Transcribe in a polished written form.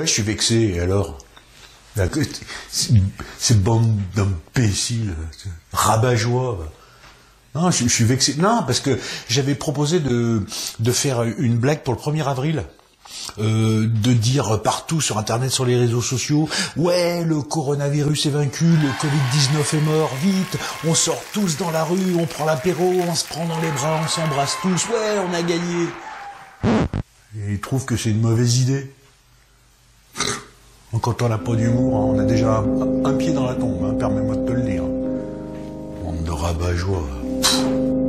je suis vexé, et alors? Cette bande d'imbéciles, rabat-joie. Non, je suis vexé. Non, parce que j'avais proposé de faire une blague pour le 1er avril. De dire partout sur internet, sur les réseaux sociaux, ouais, le coronavirus est vaincu, le Covid-19 est mort, vite, on sort tous dans la rue, on prend l'apéro, on se prend dans les bras, on s'embrasse tous, ouais, on a gagné. Et ils trouvent que c'est une mauvaise idée. Quand on n'a pas d'humour, on a déjà un pied dans la tombe, permets-moi de te le dire. Bande de rabat-joie.